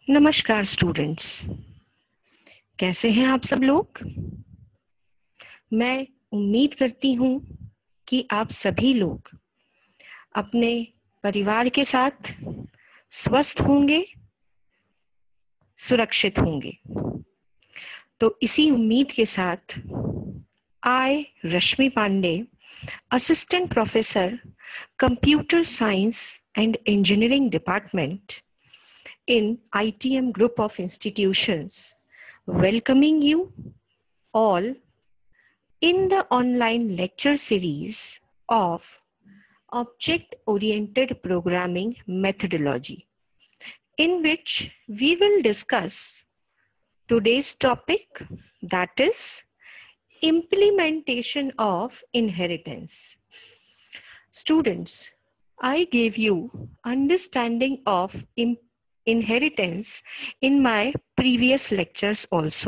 नमस्कार स्टूडेंट्स, कैसे हैं आप सब लोग। मैं उम्मीद करती हूँ कि आप सभी लोग अपने परिवार के साथ स्वस्थ होंगे, सुरक्षित होंगे। तो इसी उम्मीद के साथ I Rashmi Pandey, assistant professor, computer science and engineering department in ITM group of institutions, welcoming you all in the online lecture series of Object-Oriented Programming Methodology, in which we will discuss today's topic, that is implementation of inheritance. Students, I gave you understanding of inheritance in my previous lectures also.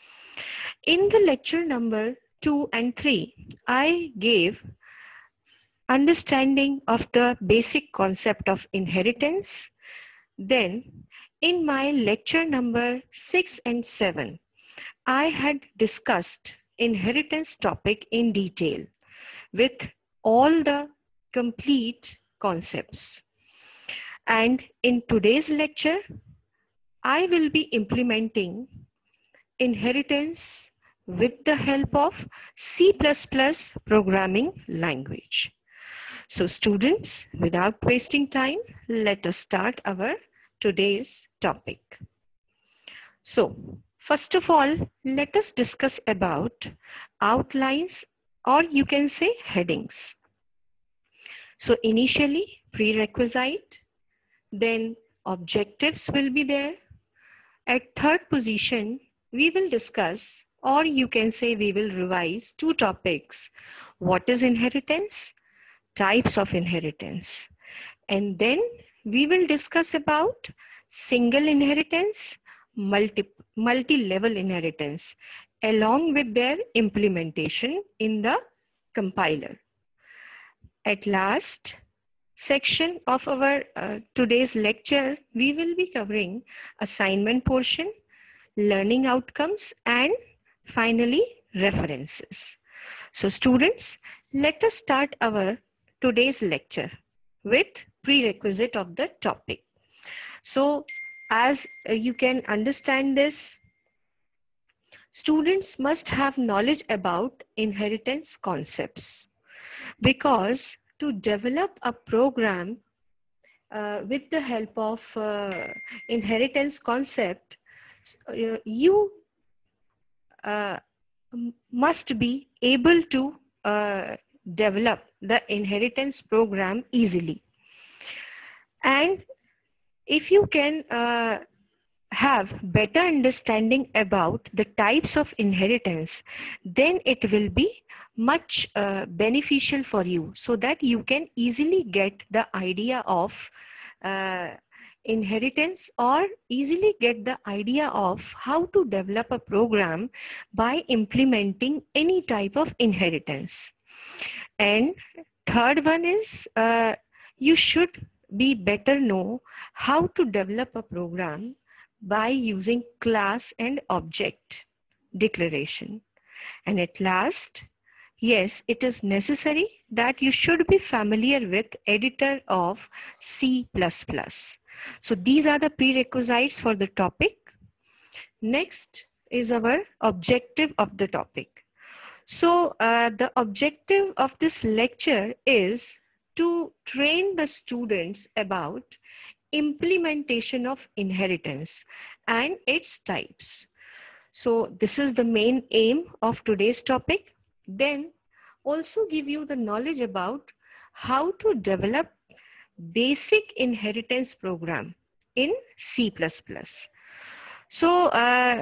In the lecture number 2 and 3, I gave understanding of the basic concept of inheritance. Then in my lecture number 6 and 7, I had discussed inheritance topic in detail with all the complete concepts. And in today's lecture, I will be implementing inheritance with the help of C++ programming language. So students, without wasting time, let us start our today's topic. So first of all, let us discuss about outlines, or you can say headings. So initially prerequisite, then objectives will be there. At third position, we will discuss, or you can say we will revise two topics. What is inheritance? Types of inheritance. And then we will discuss about single inheritance, multi-level inheritance, along with their implementation in the compiler. At last section of our today's lecture, we will be covering assignment portion, learning outcomes, and finally references. So students, let us start our today's lecture with prerequisite of the topic. So as you can understand this, students must have knowledge about inheritance concepts, because to develop a program with the help of inheritance concept, you must be able to develop the inheritance program easily. And if you can have better understanding about the types of inheritance, then it will be much beneficial for you, so that you can easily get the idea of inheritance, or easily get the idea of how to develop a program by implementing any type of inheritance. And third one is you should be better know how to develop a program by using class and object declaration. And at last, yes, it is necessary that you should be familiar with editor of C++. So these are the prerequisites for the topic. Next is our objective of the topic. So the objective of this lecture is to train the students about implementation of inheritance and its types. So this is the main aim of today's topic. Then also give you the knowledge about how to develop basic inheritance program in C++. So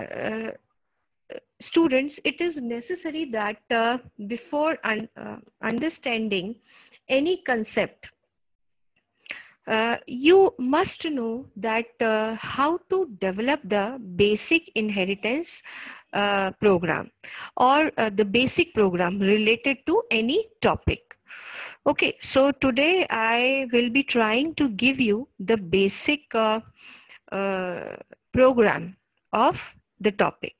students, it is necessary that before understanding any concept, you must know that how to develop the basic inheritance program, or the basic program related to any topic. Okay, so today I will be trying to give you the basic program of the topic.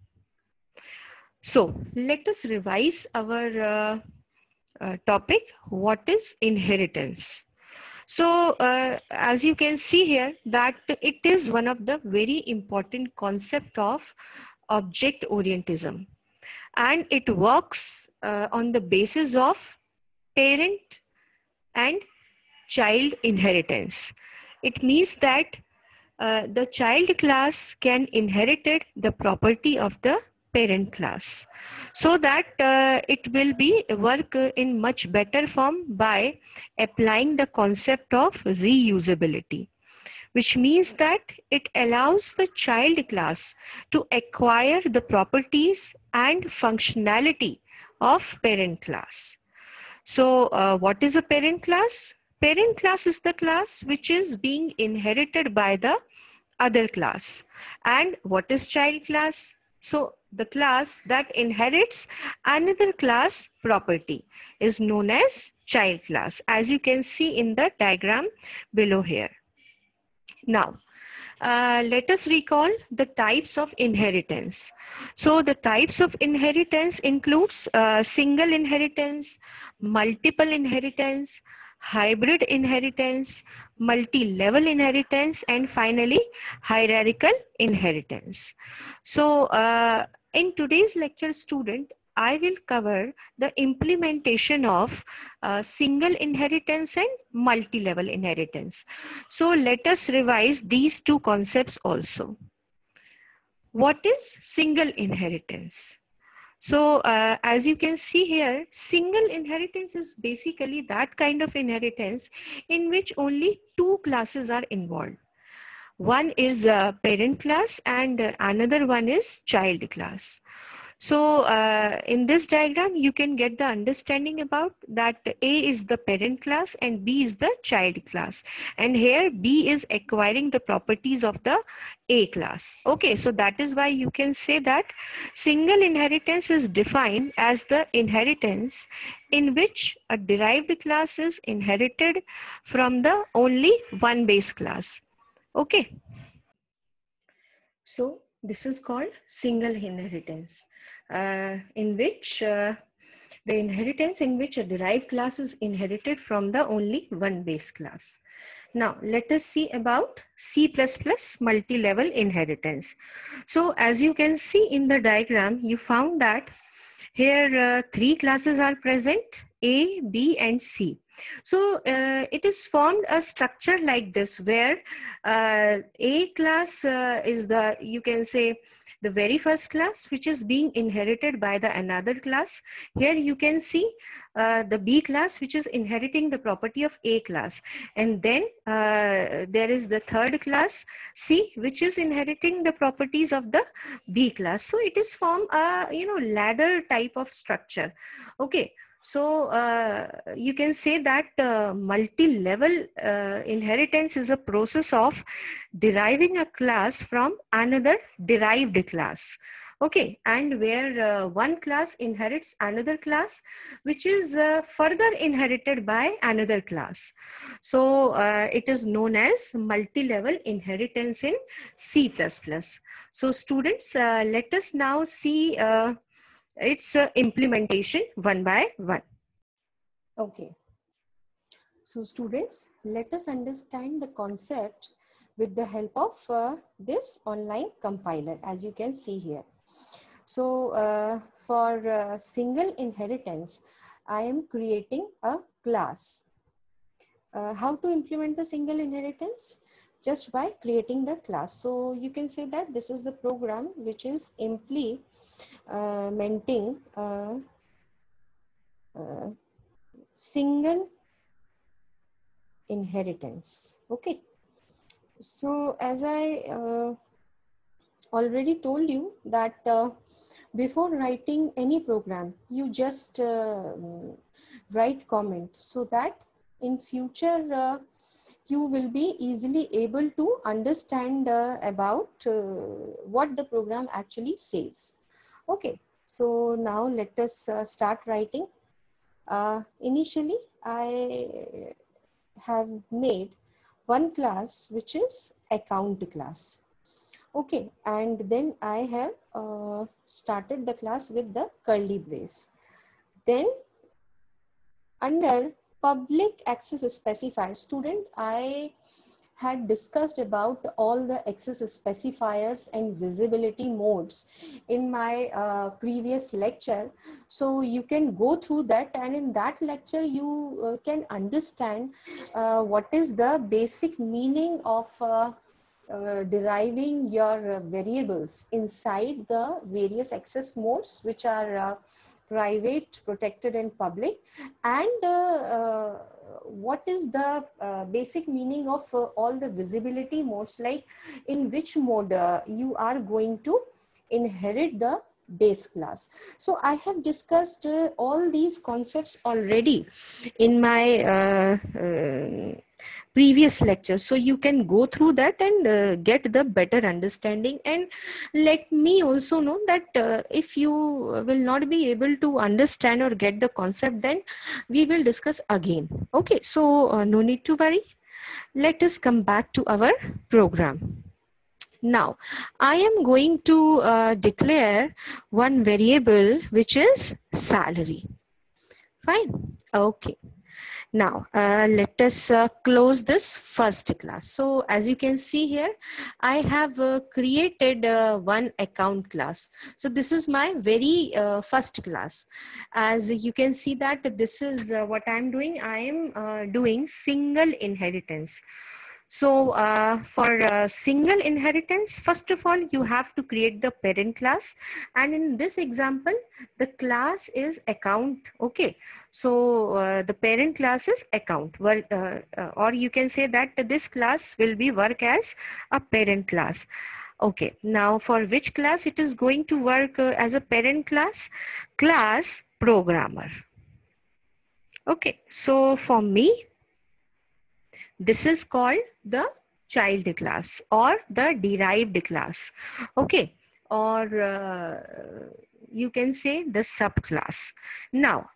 So let us revise our topic. What is inheritance? So as you can see here, that it is one of the very important concept of object orientism, and it works on the basis of parent and child inheritance. It means that the child class can inherit the property of the parent class, so that it will be work in much better form by applying the concept of reusability, which means that it allows the child class to acquire the properties and functionality of parent class. So what is a parent class? Parent class is the class which is being inherited by the other class. And what is child class? So the class that inherits another class property is known as child class, as you can see in the diagram below here. Now, let us recall the types of inheritance. So the types of inheritance includes single inheritance, multiple inheritance, hybrid inheritance, multi-level inheritance, and finally hierarchical inheritance. So in today's lecture, student, I will cover the implementation of single inheritance and multi-level inheritance. So let us revise these two concepts also. What is single inheritance? So as you can see here, single inheritance is basically that kind of inheritance in which only two classes are involved. One is parent class and another one is child class. So in this diagram, you can get the understanding about that A is the parent class and B is the child class. And here B is acquiring the properties of the A class. Okay, so that is why you can say that single inheritance is defined as the inheritance in which a derived class is inherited from the only one base class. Okay. So this is called single inheritance, in which the inheritance in which a derived class is inherited from the only one base class. Now let us see about C++ multi-level inheritance. So as you can see in the diagram, you found that here three classes are present, A, B and C. So it is formed a structure like this, where A class is the, you can say, the very first class which is being inherited by the another class. Here you can see the B class which is inheriting the property of A class, and then there is the third class C which is inheriting the properties of the B class. So it is form a ladder type of structure. Okay, so you can say that multi-level inheritance is a process of deriving a class from another derived class. Okay, and where one class inherits another class which is further inherited by another class. So it is known as multi-level inheritance in C++. So students, let us now see its implementation one by one. Okay. So students, let us understand the concept with the help of this online compiler, as you can see here. So for single inheritance, I am creating a class. How to implement the single inheritance? Just by creating the class. So you can say that this is the program which is implementing single inheritance. Okay. So as I already told you that before writing any program, you just write comment, so that in future you will be easily able to understand about what the program actually says. Okay, so now let us start writing. Initially, I have made one class which is account class. Okay, and then I have started the class with the curly brace. Then under public access specifier student, I had discussed about all the access specifiers and visibility modes in my previous lecture. So you can go through that, and in that lecture you can understand what is the basic meaning of deriving your variables inside the various access modes, which are private, protected, and public, and what is the basic meaning of all the visibility modes, like in which mode you are going to inherit the base class. So I have discussed all these concepts already in my previous lectures, so you can go through that and get the better understanding. And let me also know that if you will not be able to understand or get the concept, then we will discuss again. Okay, so no need to worry. Let us come back to our program. Now, I am going to declare one variable, which is salary. Fine. Okay. Now, let us close this first class. So as you can see here, I have created one account class. So this is my very first class. As you can see that this is what I'm doing. I am doing single inheritance. So for single inheritance, first of all, you have to create the parent class. And in this example, the class is account. Okay. So the parent class is account. Well, or you can say that this class will be work as a parent class. Okay. Now for which class it is going to work as a parent class? Class programmer. Okay. So for me, this is called the child class or the derived class. Okay. Or you can say the subclass. Now,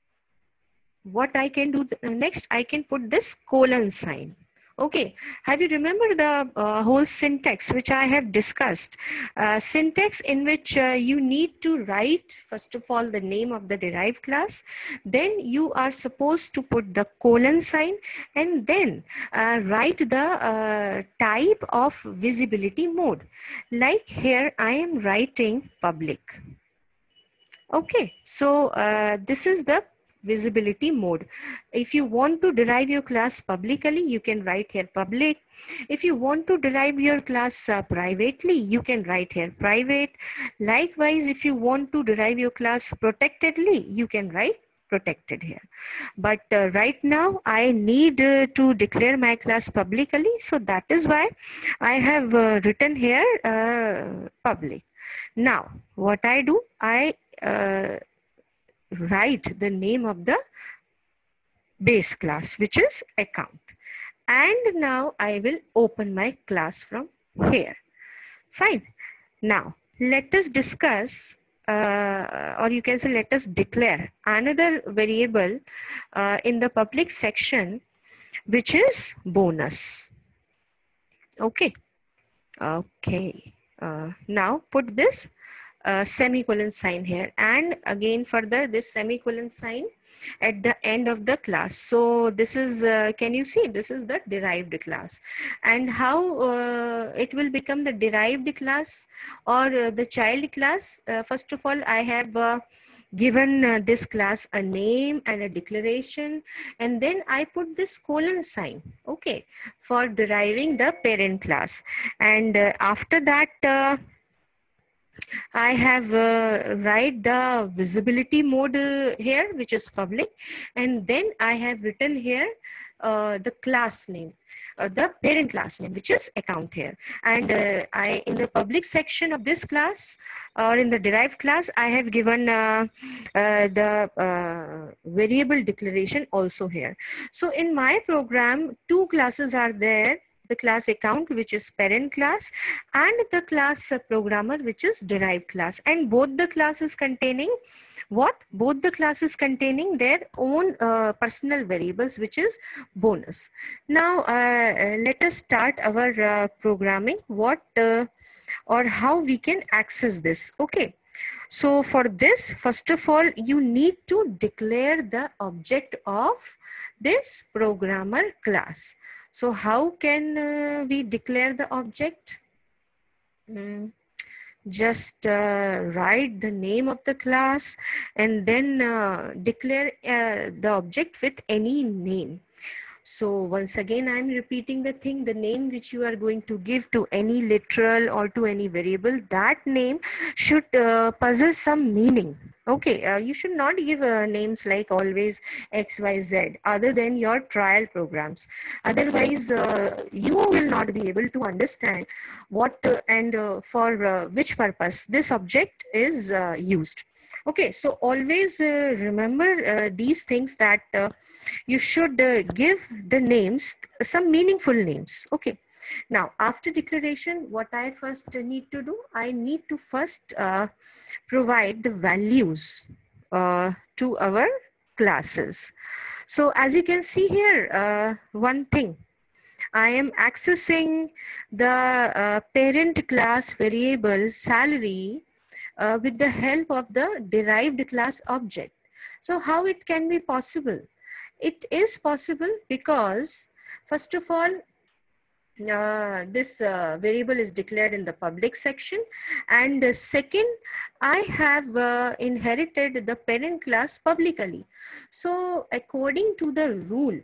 what I can do next, I can put this colon sign. Okay, have you remembered the whole syntax which I have discussed? Syntax in which you need to write first of all the name of the derived class, then you are supposed to put the colon sign, and then write the type of visibility mode. Like here I am writing public. Okay, so this is the visibility mode. If you want to derive your class publicly, you can write here public. If you want to derive your class privately, you can write here private. Likewise, if you want to derive your class protectedly, you can write protected here. But right now I need to declare my class publicly, so that is why I have written here public. Now what I do, I write the name of the base class, which is account. And now I will open my class from here. Fine. Now let us discuss or you can say let us declare another variable in the public section, which is bonus. Okay. Okay. Now put this semicolon sign here, and again further this semicolon sign at the end of the class. So this is can you see, this is the derived class. And how it will become the derived class or the child class? First of all, I have given this class a name and a declaration, and then I put this colon sign, okay, for deriving the parent class. And after that I have write the visibility mode here, which is public, and then I have written here the class name, the parent class name, which is account here. And I, in the public section of this class or in the derived class, I have given the variable declaration also here. So in my program, two classes are there: the class account, which is parent class, and the class programmer, which is derived class. And both the classes containing what? Both the classes containing their own personal variables, which is bonus. Now let us start our programming. What or how we can access this. Okay. So for this, first of all, you need to declare the object of this programmer class. So how can we declare the object? Just write the name of the class and then declare the object with any name. So once again, I'm repeating the thing, the name which you are going to give to any literal or to any variable, that name should possess some meaning. Okay, you should not give names like always X, Y, Z other than your trial programs. Otherwise, you will not be able to understand what and for which purpose this object is used. Okay, so always remember these things, that you should give the names some meaningful names. Okay, now after declaration, what I first need to do, I need to first provide the values to our classes. So as you can see here, one thing, I am accessing the parent class variable salary with the help of the derived class object. So how it can be possible? It is possible because, first of all, this variable is declared in the public section, and second, I have inherited the parent class publicly. So according to the rule,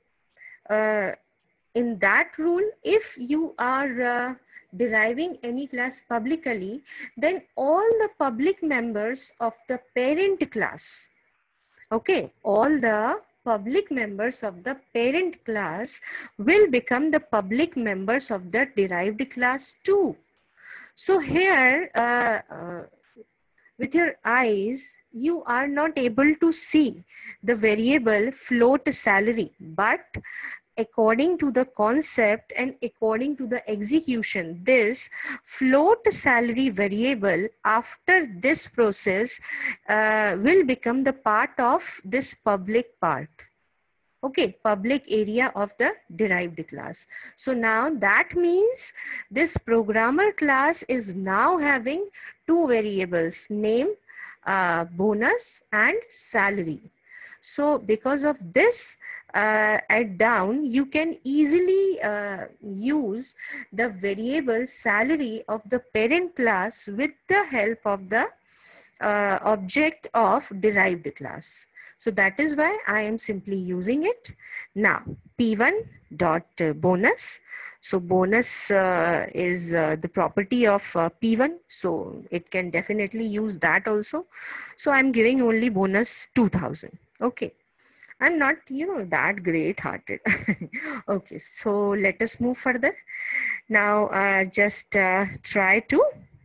in that rule, if you are deriving any class publicly, then all the public members of the parent class, okay, all the public members of the parent class will become the public members of the derived class too. So here, with your eyes, you are not able to see the variable float salary, but according to the concept and according to the execution, this float salary variable after this process will become the part of this public part. Okay, public area of the derived class. So now that means this programmer class is now having two variables, name, bonus, and salary. So because of this, at down, you can easily use the variable salary of the parent class with the help of the object of derived class. So that is why I am simply using it. Now P1 dot bonus. So bonus is the property of P1. So it can definitely use that also. So I'm giving only bonus 2000. Okay. I'm not, that great hearted. Okay. So let us move further. Now just try to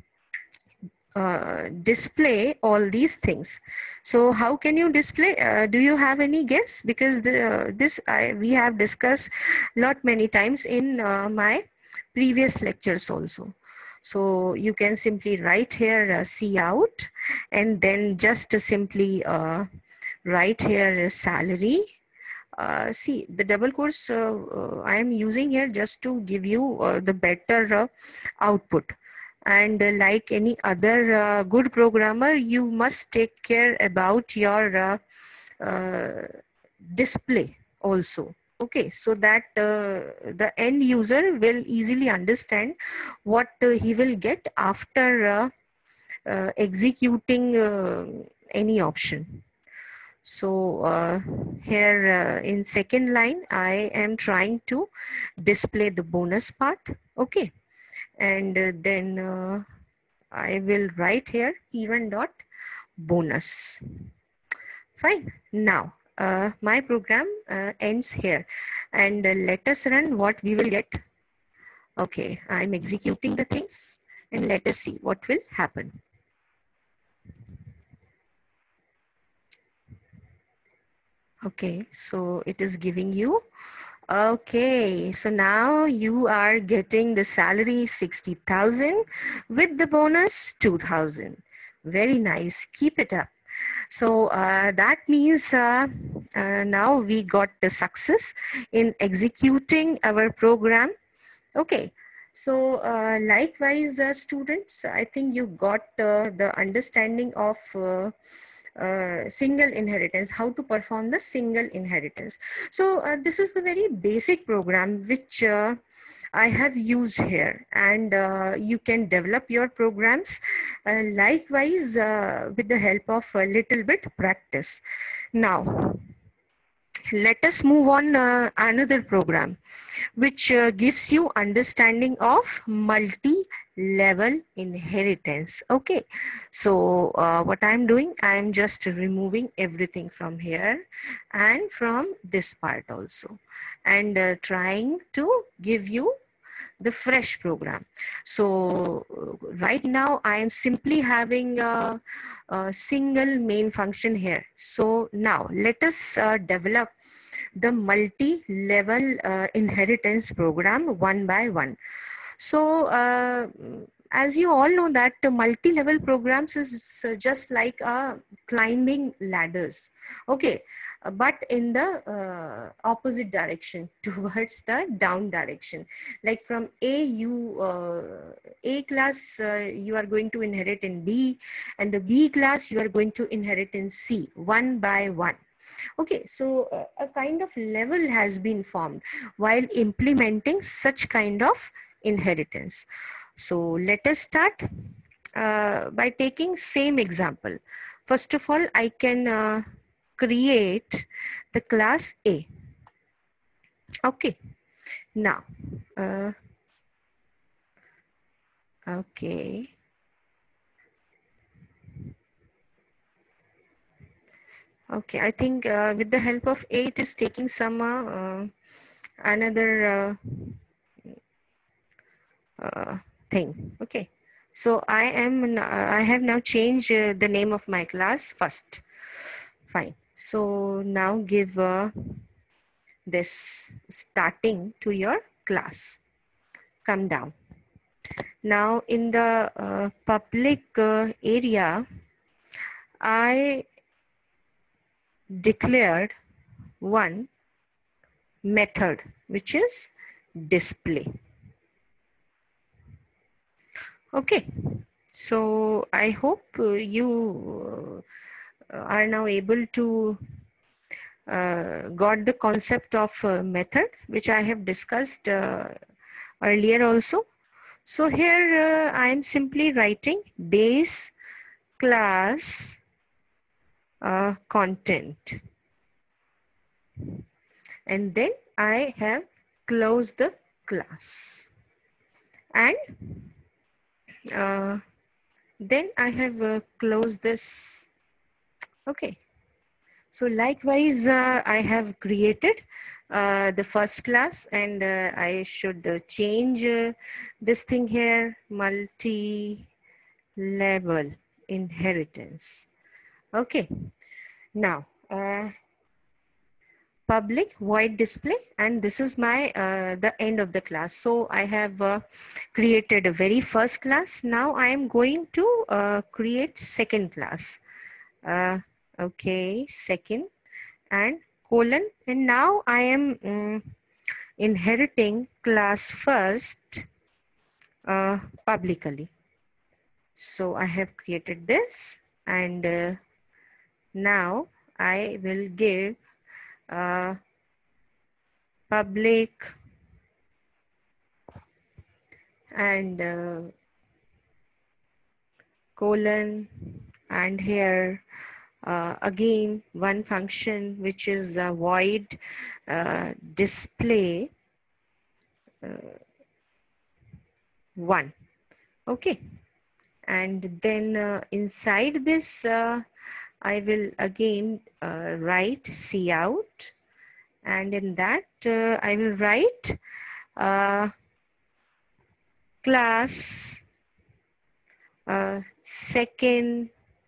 display all these things. So how can you display? Do you have any guess? Because we have discussed many times in my previous lectures also. So you can simply write here C out, and then just simply write here salary. See, the double quotes I am using here just to give you the better output. And like any other good programmer, you must take care about your display also. Okay, so that the end user will easily understand what he will get after executing any option. So here in second line, I am trying to display the bonus part. Okay. And then I will write here P1 dot bonus. Fine. Now my program ends here, and let us run what we will get. Okay, I'm executing the things, and let us see what will happen. Okay, so it is giving you. Okay, so now you are getting the salary 60,000 with the bonus 2,000. Very nice. Keep it up. So that means now we got the success in executing our program. Okay. So likewise, students, I think you got the understanding of single inheritance, how to perform the single inheritance. So this is the very basic program which I have used here, and you can develop your programs likewise with the help of a little bit practice. Now, let us move on another program which gives you understanding of multi-level inheritance. Okay, so what I'm doing, I'm just removing everything from here and from this part also, and trying to give you the fresh program. So right now I am simply having a single main function here. So now let us develop the multi-level inheritance program one by one. So as you all know that multi-level programs is just like climbing ladders. Okay, but in the opposite direction towards the down direction. Like from A class you are going to inherit in B, and the B class you are going to inherit in C, one by one. Okay, so a kind of level has been formed while implementing such kind of inheritance. So let us start by taking same example. First of all, I can create the class A. Okay, now, okay. Okay, I think with the help of A, it is taking some another thing. Okay, so I have now changed the name of my class first. Fine. So now give this starting to your class. Come down. Now in the public area, I declared one method, which is display. Okay, so I hope you are now able to got the concept of method, which I have discussed earlier also. So here I am simply writing base class content, and then I have closed the class, and then I have closed this. Okay, so likewise I have created the first class, and I should change this thing here, multi-level inheritance. Okay, now public void display, and this is my the end of the class. So I have created a very first class. Now I am going to create second class. Okay, second and colon, and now I am inheriting class first publicly. So I have created this, and now I will give public and colon, and here again one function which is void display 1. Okay, and then inside this I will again write cout, and in that I will write class second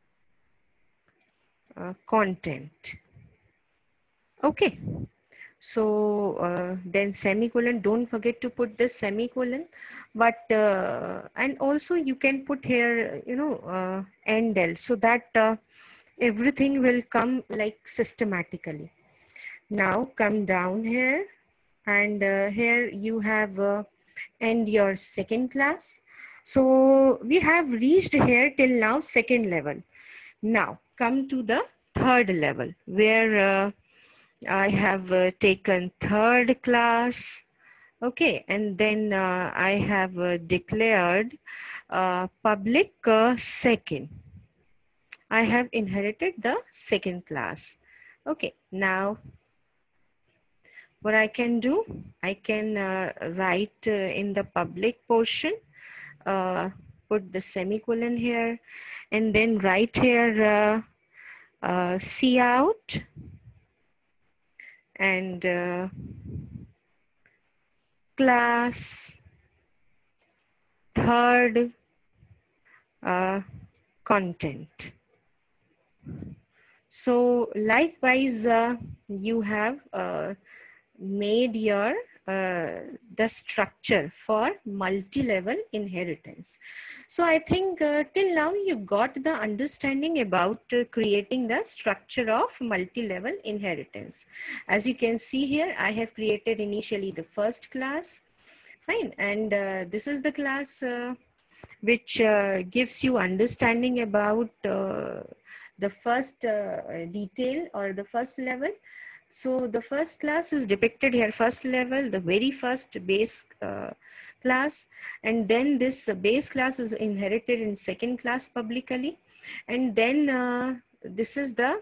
content. Okay, so then semicolon, don't forget to put this semicolon, but and also you can put here, you know, endl, so that everything will come like systematically. Now come down here, and here you have and your second class. So we have reached here till now second level. Now come to the third level where I have taken third class. Okay, and then I have declared public second. I have inherited the second class. Okay, now what I can do, I can write in the public portion, put the semicolon here, and then write here C out and class third content. So likewise, you have made your the structure for multi-level inheritance. So I think till now you got the understanding about creating the structure of multi-level inheritance. As you can see here, I have created initially the first class. Fine, and this is the class which gives you understanding about the first detail or the first level. So the first class is depicted here, first level, the very first base class, and then this base class is inherited in second class publicly, and then this is the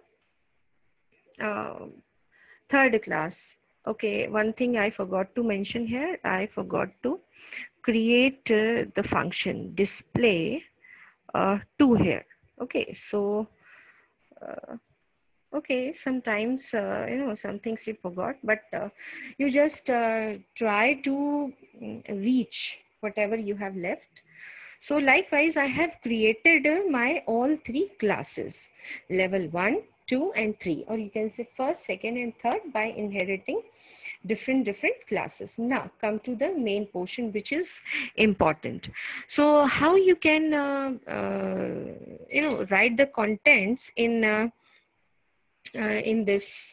third class. Okay, one thing I forgot to mention here, I forgot to create the function display 2 here. Okay, so okay, sometimes some things you forgot, but you just try to reach whatever you have left. So likewise, I have created my all 3 classes, level 1, 2 and 3, or you can say first, second and third by inheriting different classes. Now come to the main portion, which is important. So how you can write the contents in this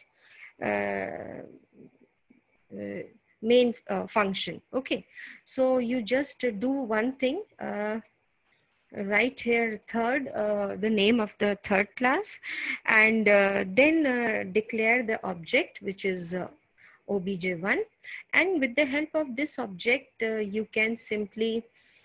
main function. Okay, so you just do one thing, write here third, the name of the third class, and then declare the object, which is obj1, and with the help of this object you can simply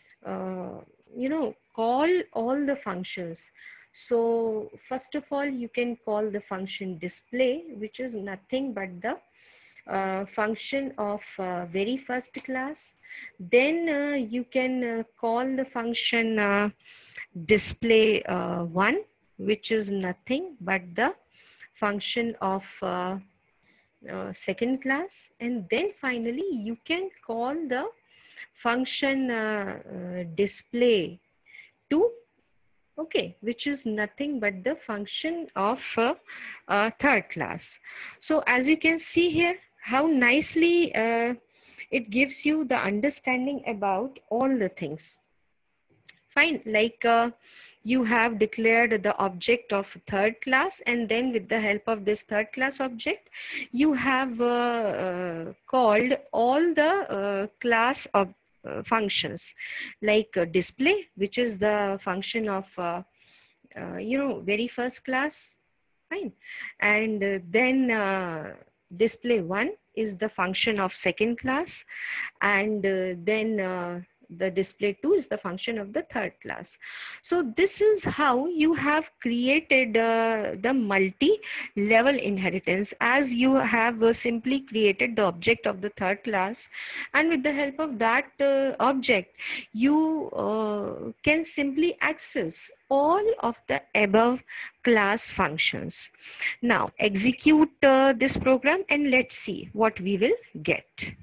call all the functions. So first of all, you can call the function display, which is nothing but the function of very first class. Then you can call the function display 1, which is nothing but the function of second class, and then finally you can call the function display 2, okay, which is nothing but the function of third class. So as you can see here, how nicely it gives you the understanding about all the things. Fine, like you have declared the object of third class, and then with the help of this third class object, you have called all the class of functions, like display, which is the function of very first class. Fine, and then display 1 is the function of second class, and then the display 2 is the function of the third class. So this is how you have created the multi-level inheritance, as you have simply created the object of the third class, and with the help of that object you can simply access all of the above class functions. Now execute this program and let's see what we will get.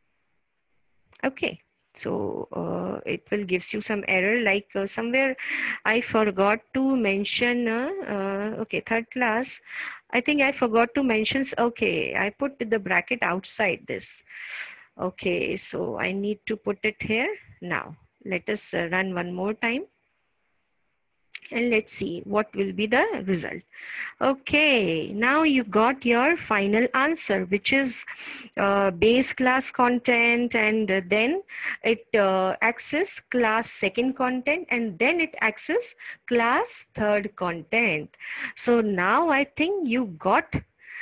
Okay, so it will gives you some error, like somewhere I forgot to mention okay, third class, I think I forgot to mention. Okay, I put the bracket outside this. Okay, so I need to put it here. Now let us run one more time. and let's see what will be the result. Okay, now you got your final answer, which is base class content, and then it access class second content, and then it access class third content. So now I think you got,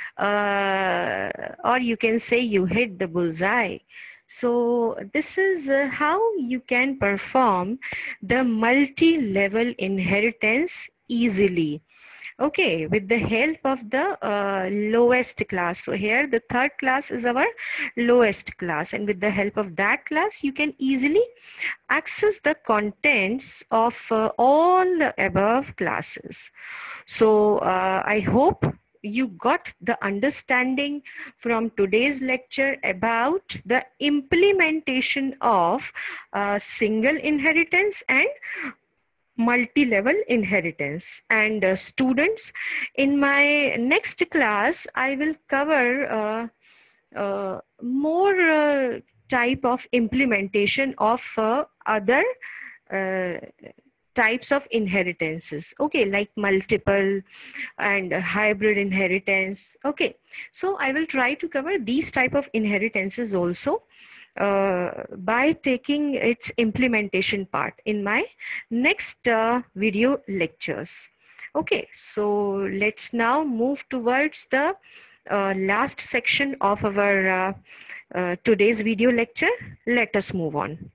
or you can say you hit the bullseye. So this is how you can perform the multi-level inheritance easily. Okay, with the help of the lowest class. So here the third class is our lowest class, and with the help of that class you can easily access the contents of all the above classes. So I hope you got the understanding from today's lecture about the implementation of single inheritance and multi-level inheritance. And students, in my next class I will cover more type of implementation of other types of inheritances, okay, like multiple and hybrid inheritance. Okay, so I will try to cover these type of inheritances also by taking its implementation part in my next video lectures. Okay, so let's now move towards the last section of our today's video lecture. Let us move on.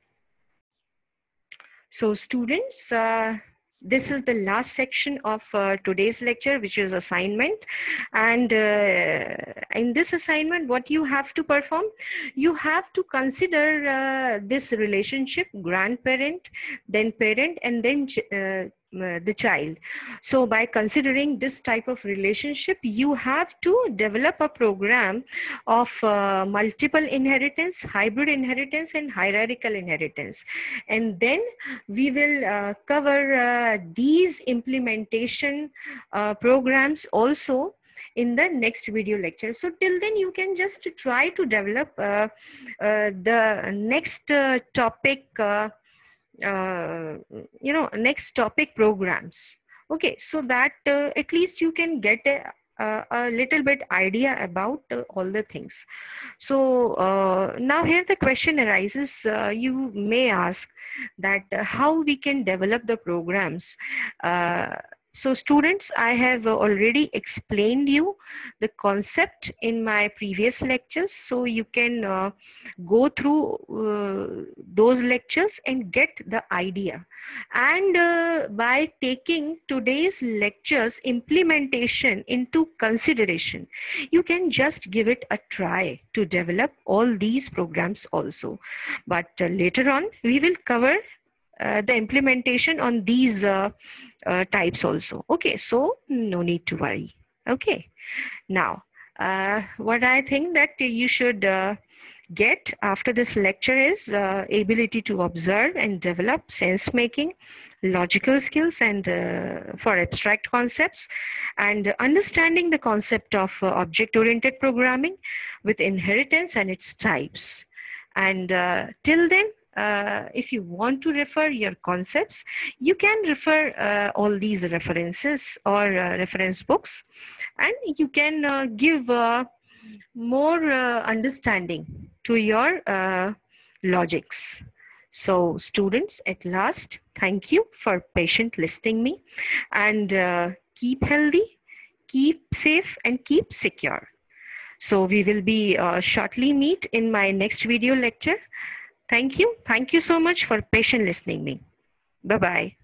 So students, this is the last section of today's lecture, which is assignment. And in this assignment, what you have to perform, you have to consider this relationship: grandparent, then parent, and then the child. So by considering this type of relationship, you have to develop a program of multiple inheritance, hybrid inheritance, and hierarchical inheritance. And then we will cover these implementation programs also in the next video lecture. So till then you can just try to develop the next topic next topic programs, okay, so that at least you can get a little bit idea about all the things. So now here the question arises, you may ask that how we can develop the programs. So students, I have already explained you the concept in my previous lectures, so you can go through those lectures and get the idea. And by taking today's lectures implementation into consideration, you can just give it a try to develop all these programs also. But later on we will cover the implementation on these types also. Okay, so no need to worry. Okay, now what I think that you should get after this lecture is ability to observe and develop sense making, logical skills, and for abstract concepts, and understanding the concept of object oriented programming with inheritance and its types. And till then, if you want to refer your concepts, you can refer all these references or reference books, and you can give more understanding to your logics. So students, at last, thank you for patient listening me, and keep healthy, keep safe, and keep secure. So we will be shortly meet in my next video lecture. Thank you. Thank you so much for patient listening me. Bye-bye.